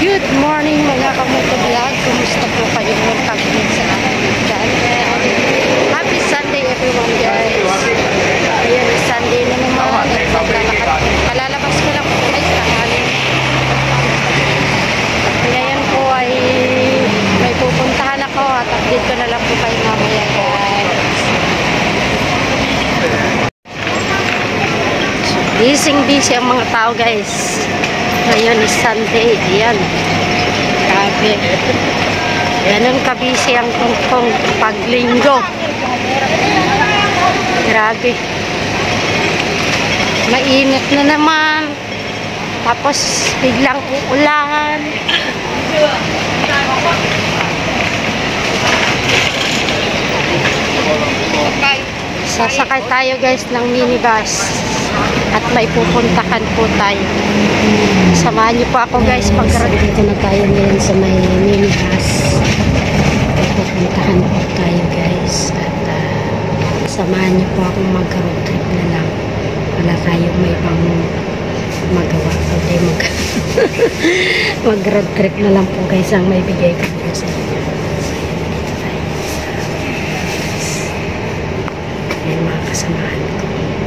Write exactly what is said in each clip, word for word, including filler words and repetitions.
Good morning mga kamotovlog. Kumusta po kayo? Welcome din sa aking channel. Happy Sunday everyone guys. Ayan, Sunday na naman. Palalabas ko lang po guys tanghali. Ngayon po ay may pupuntahan ako at update ko na lang po kayo mamaya guys. Busy busy ang mga tao guys. Ngayon is Sunday. Ayan. Grabe. Ganun kabisi ang tungkong paglinggo. Grabe. Mainit na naman. Tapos biglang uulan. Sasakay tayo guys ng minibus. At may pupuntahan po tayo. Samahan niyo po ako guys pag dito na tayo ngayon sa may minibus. May pupuntahan po tayo guys. At uh, samahan niyo po akong mag-road trip na lang. Wala tayong may pang magawa. Kundi mag mag-road trip na lang po guys ang may bigay ko sa inyo. Ayan mga kasamahan ko.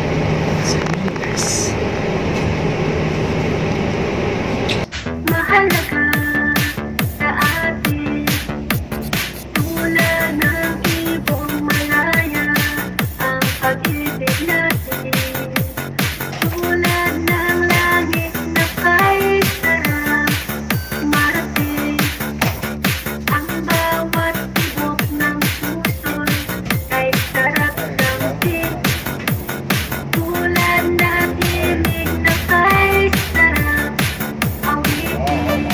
Mahalaga sa atin, tulad ng ibong malaya, ang pag-ibig natin. Tulad ng langit na kahit sarap marating, ang bawat tibok ng puso'y kahit sarap damhin. Tulad ng himig na kahit sarap awitin.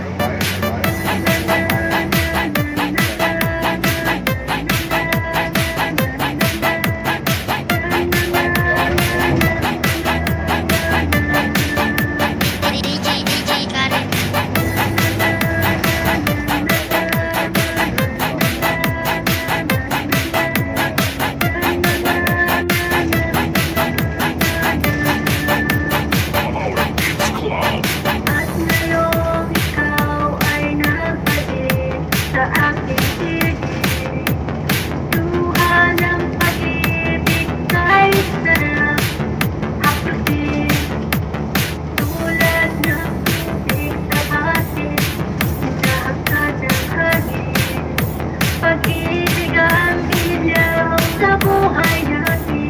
At ngayong ikaw ay nabalik sa aking piling, luha ng pag-ibig kahit sarap apatin. Tulad ng tubig sa batin, inaangkat ng hangin, pag-ibig ang ilaw sa buhay natin.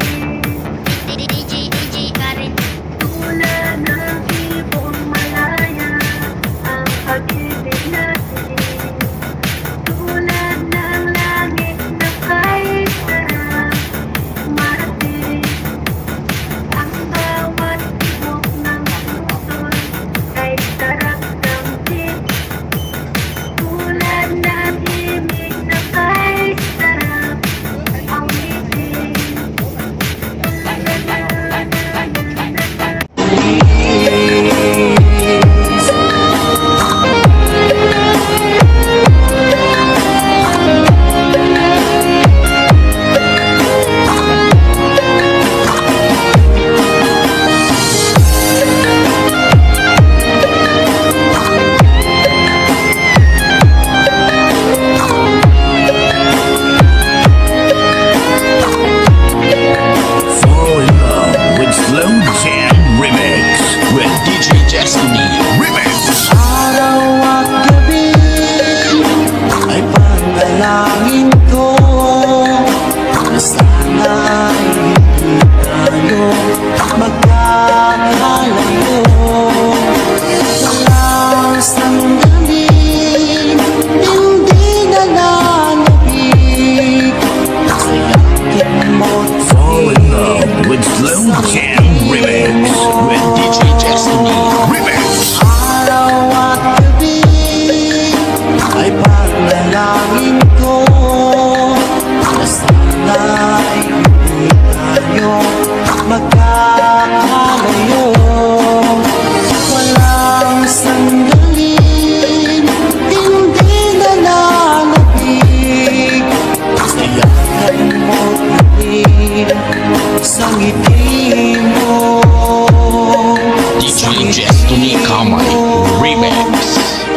Tulad ng ibong malaya, ang pag-ibig natin. Tulad ng langit na kahit sarap marating, ang bawat tibok ng puso'y kahit sarap damhin. Tulad ng himig na kahit sarap awitin.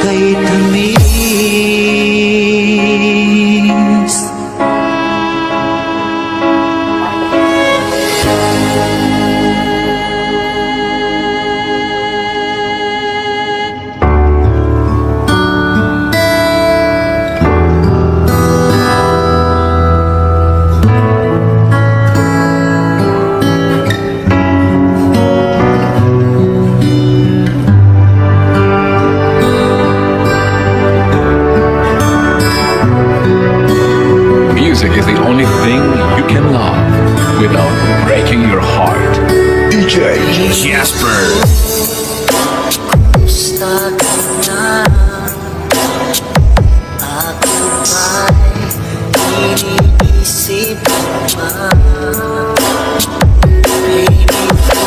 kay tamis. Music is the only thing you can love without breaking your heart. D J Jasper. Kumusta ka na? Ako ba'y iniisip mo pa? Baby ko,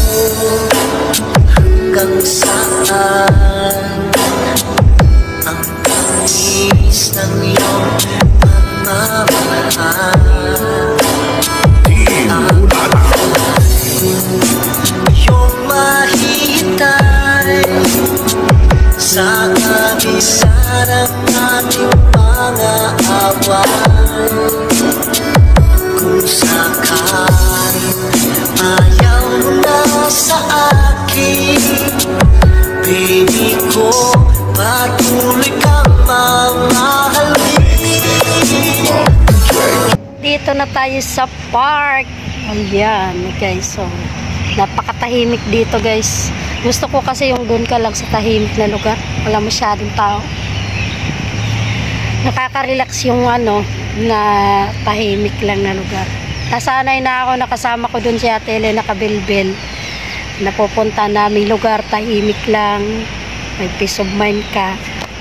hanggang saan ang tamis ng iyong pagmamahal? Yung mahihintay sa kabisa ng ating mga away. Kung sakaling ayaw mo na sa akin, baby ko, patuloy kang mamahalin. Dito na tayo sa park. Ayan, guys. So, napakatahimik dito, guys. Gusto ko kasi yung doon ka lang sa tahimik na lugar. Wala masyadong tao. Nakaka-relax yung ano, na tahimik lang na lugar. Nasanay na ako, nakasama ko doon si Ate Elena Kabilbil. Napupunta namin lugar, tahimik lang. May peace of mind ka.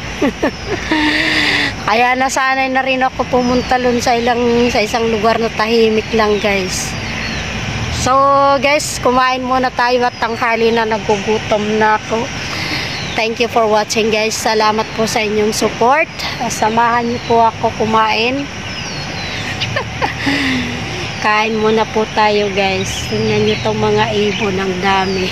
Kaya nasanay na rin ako pumunta doon sa ilang sa isang lugar na tahimik lang, guys. So guys, kumain muna tayo at tanghali na, nagugutom na ako. Thank you for watching, guys. Salamat po sa inyong support. Samahan niyo po ako kumain. Kain muna po tayo, guys. Tingnan niyo tong mga ibon, ang dami.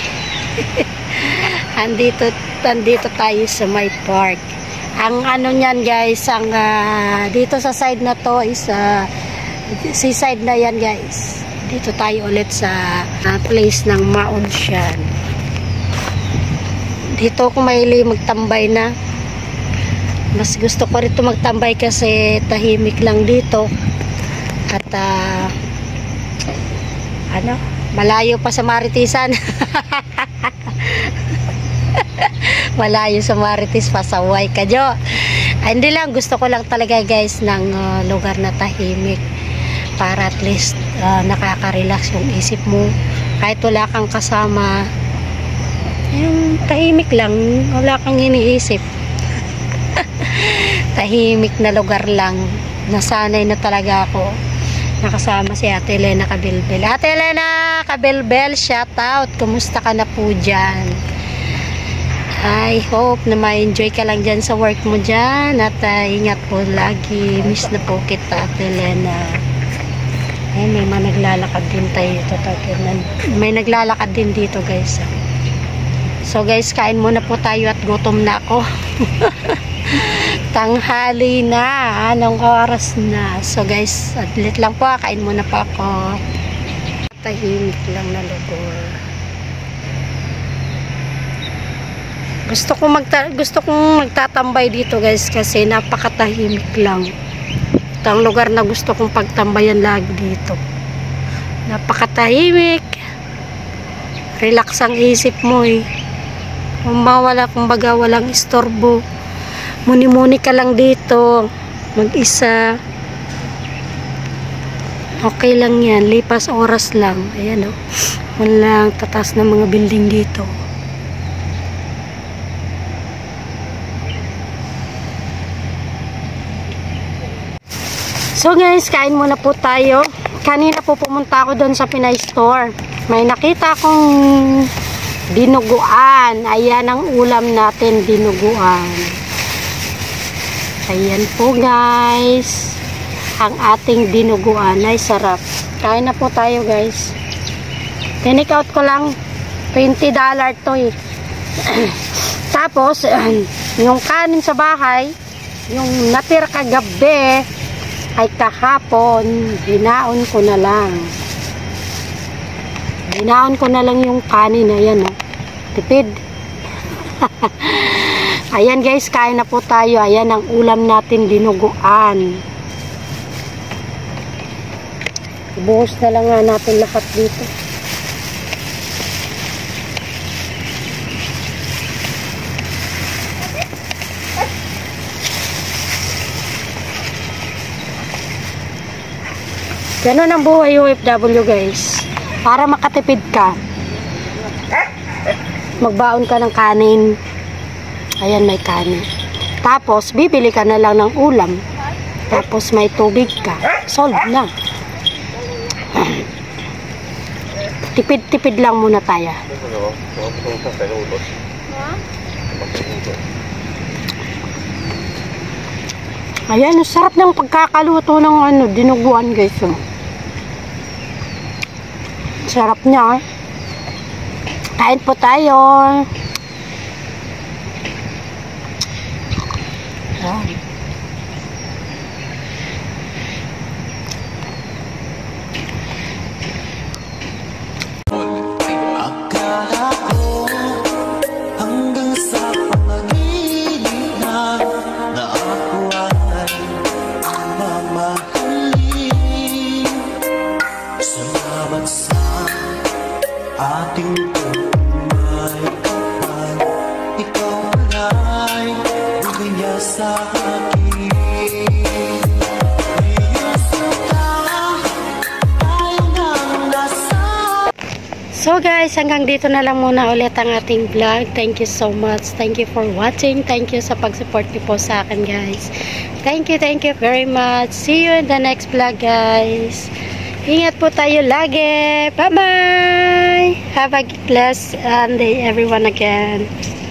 andito, andito tayo sa my park. Ang ano niyan, guys, ang uh, dito sa side na to is uh, si side na yan, guys. Dito tayo ulit sa uh, place ng Maonsyan. Dito ako mahilig magtambay na. Mas gusto ko rito magtambay kasi tahimik lang dito. At uh, ano, malayo pa sa Maritisan. Malayo sa Maritis, pasaway ka, Jo. Ay, hindi lang, gusto ko lang talaga, guys, ng uh, lugar na tahimik. Para at least uh, nakaka-relax yung isip mo. Kahit wala kang kasama, yung tahimik lang, wala kang iniisip. Tahimik na lugar lang. Nasanay na talaga ako. Nakasama si Ate Elena Kabilbil. Ate Elena Kabilbil, shout out. Kumusta ka na po dyan? I hope na ma-enjoy ka lang dyan sa work mo dyan. At uh, ingat po lagi. Miss na po kita, Ate Elena. Ay, may mga naglalakad din tayo dito. May naglalakad din dito, guys. So guys, kain muna po tayo at gutom na ako. Tanghali na. Anong oras na? So guys, adlit lang po. Kain muna po ako. Tahimik lang na lugar. Gusto kong magta gusto kong magtatambay dito, guys, kasi napakatahimik lang. Ito ang lugar na gusto kong pagtambayan lagi dito. Napakatahimik. Relax ang isip mo eh. Kung wala, kumbaga walang istorbo. Muni-muni ka lang dito. Mag-isa. Okay lang yan. Lipas oras lang. Ayan o. Oh. Walang tatas ng mga building dito. So guys, kain muna po tayo. Kanina po pumunta ako doon sa Pinay Store. May nakita akong dinuguan. Ayan ang ulam natin, dinuguan. Ayan po, guys. Ang ating dinuguan ay sarap. Kain na po tayo, guys. Tinik out ko lang. twenty dollars to eh. Tapos, Yung kanin sa bahay, yung natira kagabi, ay kahapon, binaon ko na lang. Binaon ko na lang yung kanin. Ayan, oh. Tipid. Ayan guys, kain na po tayo. Ayan ang ulam natin, dinuguan. Ibuhos na lang nga natin lahat dito. Ganun ang buhay O F W guys. Para makatipid ka, magbaon ka ng kanin. Ayan, may kanin. Tapos, bibili ka na lang ng ulam. Tapos, may tubig ka. Solve na. Tipid-tipid lang muna tayo. Ayan, ang sarap ng pagkakaluto ng ano, dinuguan guys. Oh. Sarap niya. Eh. Kain po tayo. Ayan. Akala ko hanggang sa panaginip na na ako ay mamahalin. Salamat sa ating pagmamay kapag ikaw ay bumigay sa akin. So guys, hanggang dito na lang muna ulit ang ating vlog. Thank you so much. Thank you for watching. Thank you sa pag-support niyo po sa akin guys. Thank you, thank you very much. See you in the next vlog guys. Ingat po tayo lagi. Bye-bye. Have a blessed day everyone again.